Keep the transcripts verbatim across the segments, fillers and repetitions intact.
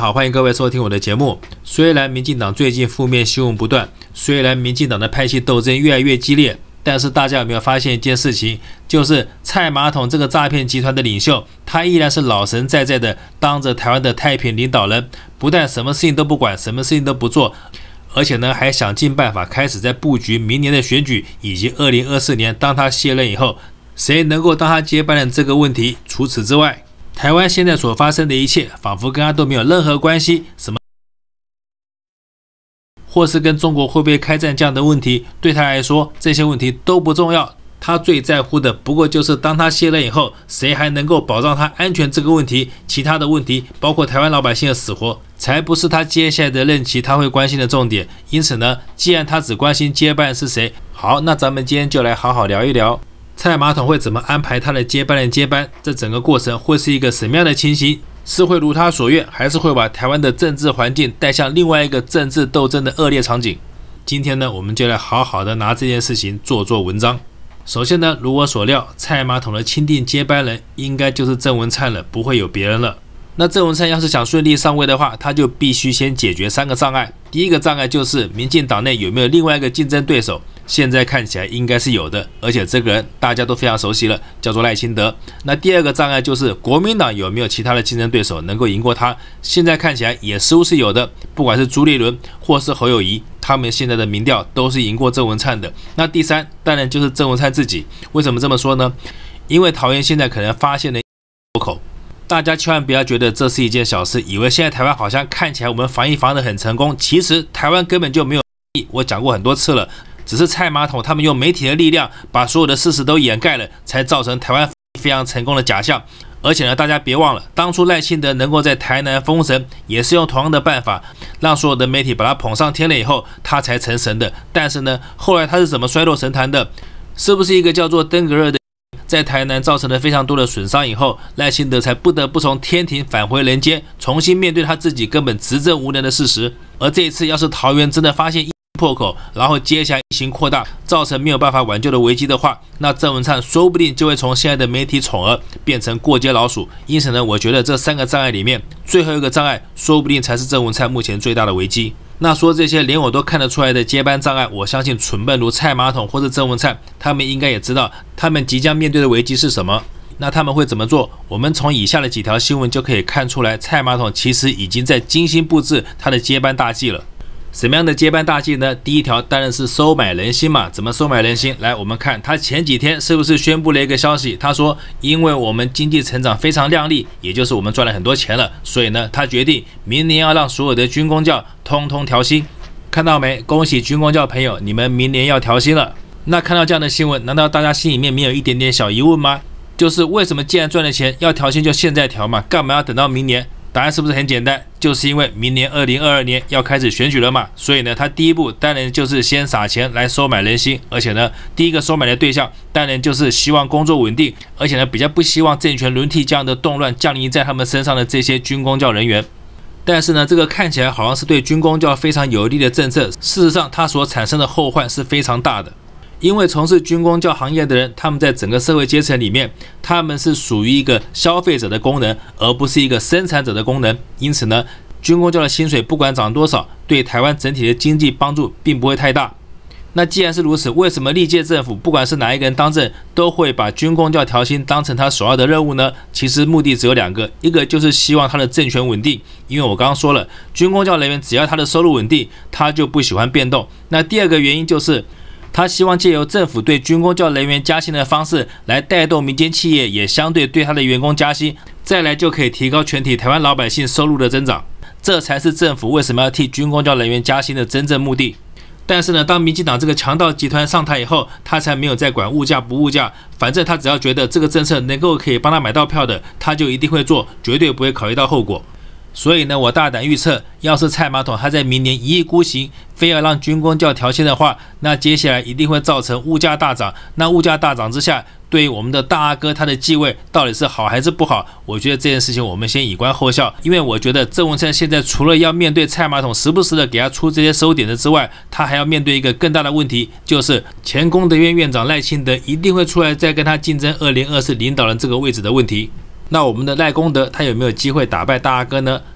好，欢迎各位收听我的节目。虽然民进党最近负面新闻不断，虽然民进党的派系斗争越来越激烈，但是大家有没有发现一件事情，就是蔡马桶这个诈骗集团的领袖，他依然是老神在在的当着台湾的太平领导人，不但什么事情都不管，什么事情都不做，而且呢还想尽办法开始在布局明年的选举，以及二零二四年当他卸任以后，谁能够当他接班人这个问题。除此之外，台湾现在所发生的一切，仿佛跟他都没有任何关系。什么，或是跟中国会不会开战这样的问题，对他来说，这些问题都不重要。他最在乎的，不过就是当他卸任以后，谁还能够保障他安全这个问题。其他的问题，包括台湾老百姓的死活，才不是他接下来的任期他会关心的重点。因此呢，既然他只关心接班人是谁，好，那咱们今天就来好好聊一聊。蔡马桶会怎么安排他的接班人接班？这整个过程会是一个什么样的情形？是会如他所愿，还是会把台湾的政治环境带向另外一个政治斗争的恶劣场景？今天呢，我们就来好好的拿这件事情做做文章。首先呢，如我所料，蔡马桶的钦定接班人应该就是郑文灿了，不会有别人了。那郑文灿要是想顺利上位的话，他就必须先解决三个障碍。第一个障碍就是民进党内有没有另外一个竞争对手，现在看起来应该是有的，而且这个人大家都非常熟悉了，叫做赖清德。那第二个障碍就是国民党有没有其他的竞争对手能够赢过他，现在看起来也似乎是有的，不管是朱立伦或是侯友宜，他们现在的民调都是赢过郑文灿的。那第三当然就是郑文灿自己。为什么这么说呢？因为桃园现在可能发现了破口，大家千万不要觉得这是一件小事，以为现在台湾好像看起来我们防疫防得很成功，其实台湾根本就没有。我讲过很多次了，只是蔡马桶他们用媒体的力量把所有的事实都掩盖了，才造成台湾非常成功的假象。而且呢，大家别忘了，当初赖清德能够在台南封神，也是用同样的办法，让所有的媒体把他捧上天了以后，他才成神的。但是呢，后来他是怎么衰落神坛的？是不是一个叫做登革热的在台南造成了非常多的损伤以后，赖清德才不得不从天庭返回人间，重新面对他自己根本执政无能的事实。而这一次，要是桃园真的发现破口，然后接下来疫情扩大，造成没有办法挽救的危机的话，那郑文灿说不定就会从现在的媒体宠儿变成过街老鼠。因此呢，我觉得这三个障碍里面，最后一个障碍说不定才是郑文灿目前最大的危机。那说这些连我都看得出来的接班障碍，我相信蠢笨如蔡马桶或是郑文灿，他们应该也知道他们即将面对的危机是什么。那他们会怎么做？我们从以下的几条新闻就可以看出来，蔡马桶其实已经在精心布置他的接班大计了。什么样的接班大计呢？第一条当然是收买人心嘛。怎么收买人心？来，我们看他前几天是不是宣布了一个消息？他说，因为我们经济成长非常亮丽，也就是我们赚了很多钱了，所以呢，他决定明年要让所有的军公教通通调薪。看到没？恭喜军公教朋友，你们明年要调薪了。那看到这样的新闻，难道大家心里面没有一点点小疑问吗？就是为什么既然赚了钱要调薪就现在调嘛，干嘛要等到明年？答案是不是很简单？就是因为明年二零二二年要开始选举了嘛，所以呢，他第一步当然就是先撒钱来收买人心，而且呢，第一个收买的对象当然就是希望工作稳定，而且呢，比较不希望政权轮替这样的动乱降临在他们身上的这些军公教人员。但是呢，这个看起来好像是对军公教非常有利的政策，事实上它所产生的后患是非常大的。因为从事军公教行业的人，他们在整个社会阶层里面，他们是属于一个消费者的功能，而不是一个生产者的功能。因此呢，军公教的薪水不管涨多少，对台湾整体的经济帮助并不会太大。那既然是如此，为什么历届政府不管是哪一个人当政，都会把军公教调薪当成他首要的任务呢？其实目的只有两个，一个就是希望他的政权稳定，因为我刚刚说了，军公教人员只要他的收入稳定，他就不喜欢变动。那第二个原因就是他希望借由政府对军公教人员加薪的方式来带动民间企业也相对对他的员工加薪，再来就可以提高全体台湾老百姓收入的增长，这才是政府为什么要替军公教人员加薪的真正目的。但是呢，当民进党这个强盗集团上台以后，他才没有再管物价不物价，反正他只要觉得这个政策能够可以帮他买到票的，他就一定会做，绝对不会考虑到后果。所以呢，我大胆预测，要是蔡马桶他在明年一意孤行，非要让军公教调薪的话，那接下来一定会造成物价大涨。那物价大涨之下，对于我们的大阿哥他的继位到底是好还是不好？我觉得这件事情我们先以观后效，因为我觉得郑文灿现在除了要面对蔡马桶时不时的给他出这些馊点子之外，他还要面对一个更大的问题，就是前功德院院长赖清德一定会出来再跟他竞争二零二四领导人这个位置的问题。那我们的赖功德他有没有机会打败大阿哥呢？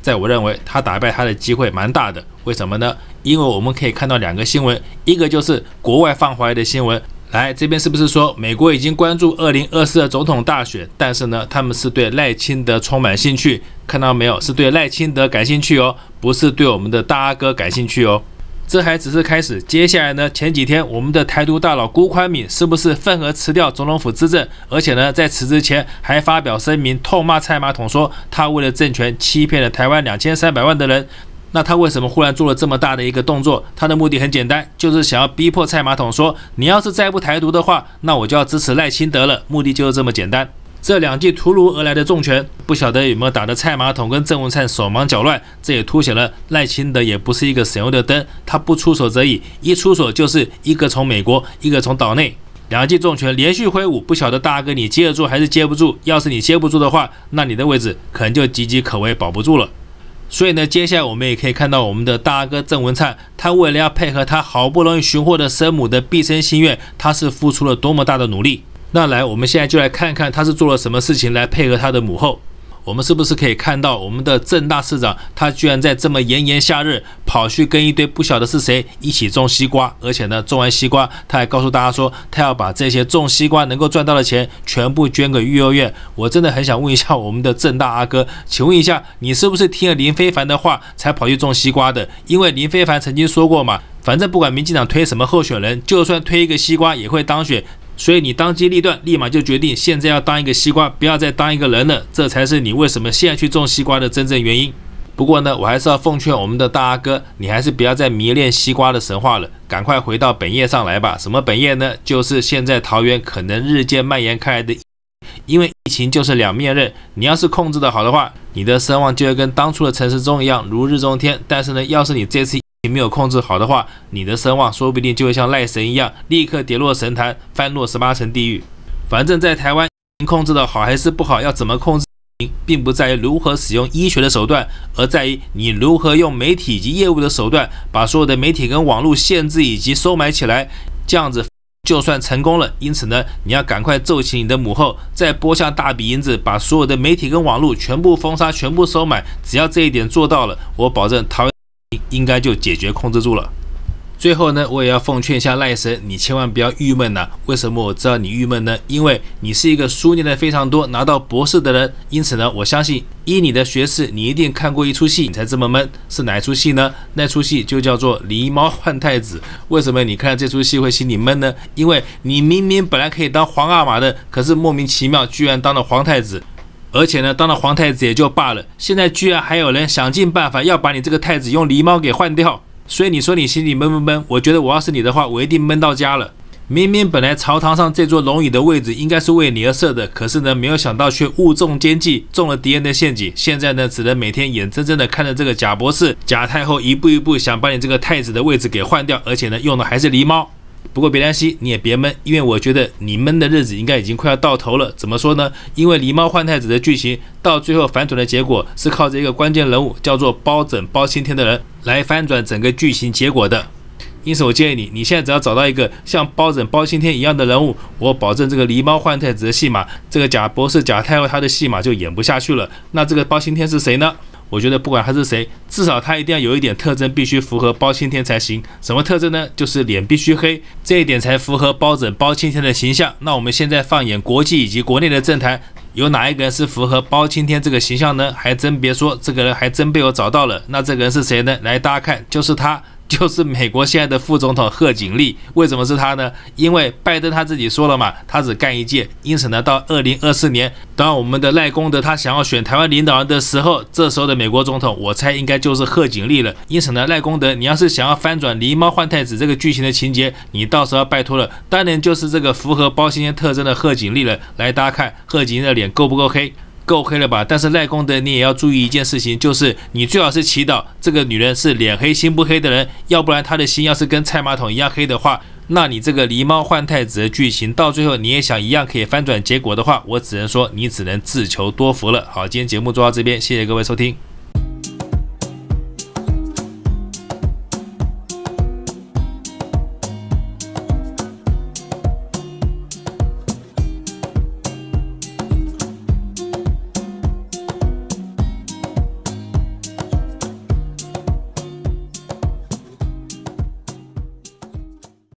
在我认为他打败他的机会蛮大的。为什么呢？因为我们可以看到两个新闻，一个就是国外放回来的新闻。来，这边是不是说美国已经关注二零二四的总统大选，但是呢，他们是对赖清德充满兴趣，看到没有？是对赖清德感兴趣哦，不是对我们的大阿哥感兴趣哦。这还只是开始，接下来呢，前几天我们的台独大佬辜宽敏是不是愤而辞掉总统府资政，而且呢，在辞职前还发表声明痛骂蔡马桶，说他为了政权欺骗了台湾两千三百万的人。那他为什么忽然做了这么大的一个动作？他的目的很简单，就是想要逼迫蔡马桶说，你要是再不台独的话，那我就要支持赖清德了。目的就是这么简单。这两记突如而来的重拳，不晓得有没有打得蔡马桶跟郑文灿手忙脚乱。这也凸显了赖清德也不是一个省油的灯，他不出手则已，一出手就是一个从美国，一个从岛内。两记重拳连续挥舞，不晓得大哥你接得住还是接不住。要是你接不住的话，那你的位置可能就岌岌可危，保不住了。所以呢，接下来我们也可以看到我们的大哥郑文灿，他为了要配合他好不容易寻获的生母的毕生心愿，他是付出了多么大的努力。那来，我们现在就来看看他是做了什么事情来配合他的母后。我们是不是可以看到我们的郑大市长，他居然在这么炎炎夏日跑去跟一堆不晓得是谁一起种西瓜，而且呢，种完西瓜他还告诉大家说，他要把这些种西瓜能够赚到的钱全部捐给育幼院。我真的很想问一下我们的郑大阿哥，请问一下，你是不是听了林非凡的话才跑去种西瓜的？因为林非凡曾经说过嘛，反正不管民进党推什么候选人，就算推一个西瓜也会当选。所以你当机立断，立马就决定现在要当一个西瓜，不要再当一个人了，这才是你为什么现在去种西瓜的真正原因。不过呢，我还是要奉劝我们的大阿哥，你还是不要再迷恋西瓜的神话了，赶快回到本业上来吧。什么本业呢？就是现在桃园可能日渐蔓延开来的，因为疫情就是两面刃，你要是控制得好的话，你的声望就会跟当初的陈时中一样如日中天。但是呢，要是你这次没有控制好的话，你的声望说不定就会像赖神一样，立刻跌落神坛，翻落十八层地狱。反正在台湾控制的好还是不好，要怎么控制，并不在于如何使用医学的手段，而在于你如何用媒体以及业务的手段，把所有的媒体跟网络限制以及收买起来，这样子就算成功了。因此呢，你要赶快奏起你的母后，再拨下大笔银子，把所有的媒体跟网络全部封杀，全部收买。只要这一点做到了，我保证桃园应该就解决控制住了。最后呢，我也要奉劝一下赖神，你千万不要郁闷呐。为什么我知道你郁闷呢？因为你是一个书念的非常多，拿到博士的人，因此呢，我相信依你的学识，你一定看过一出戏，你才这么闷。是哪一出戏呢？那出戏就叫做《狸猫换太子》。为什么你看这出戏会心里闷呢？因为你明明本来可以当皇阿玛的，可是莫名其妙居然当了皇太子。而且呢，当了皇太子也就罢了，现在居然还有人想尽办法要把你这个太子用狸猫给换掉。所以你说你心里闷不闷？我觉得我要是你的话，我一定闷到家了。明明本来朝堂上这座龙椅的位置应该是为你而设的，可是呢，没有想到却误中奸计，中了敌人的陷阱。现在呢，只能每天眼睁睁的看着这个贾博士、贾太后一步一步想把你这个太子的位置给换掉，而且呢，用的还是狸猫。不过别担心，你也别闷，因为我觉得你闷的日子应该已经快要到头了。怎么说呢？因为狸猫换太子的剧情到最后反转的结果是靠着一个关键人物叫做包拯包青天的人来翻转整个剧情结果的。因此我建议你，你现在只要找到一个像包拯包青天一样的人物，我保证这个狸猫换太子的戏码，这个贾博士贾太后他的戏码就演不下去了。那这个包青天是谁呢？我觉得不管他是谁，至少他一定要有一点特征必须符合包青天才行。什么特征呢？就是脸必须黑，这一点才符合包拯包青天的形象。那我们现在放眼国际以及国内的政坛，有哪一个人是符合包青天这个形象呢？还真别说，这个人还真被我找到了。那这个人是谁呢？来，大家看，就是他。就是美国现在的副总统贺锦丽。为什么是他呢？因为拜登他自己说了嘛，他只干一届，因此呢，到二零二四年，当我们的赖功德他想要选台湾领导人的时候，这时候的美国总统，我猜应该就是贺锦丽了。因此呢，赖功德，你要是想要翻转狸猫换太子这个剧情的情节，你到时候要拜托了，当然就是这个符合包青天特征的贺锦丽了。来，大家看贺锦丽的脸够不够黑？够黑了吧？但是赖功德你也要注意一件事情，就是你最好是祈祷这个女人是脸黑心不黑的人，要不然她的心要是跟蔡马桶一样黑的话，那你这个狸猫换太子的剧情到最后你也想一样可以翻转结果的话，我只能说你只能自求多福了。好，今天节目做到这边，谢谢各位收听。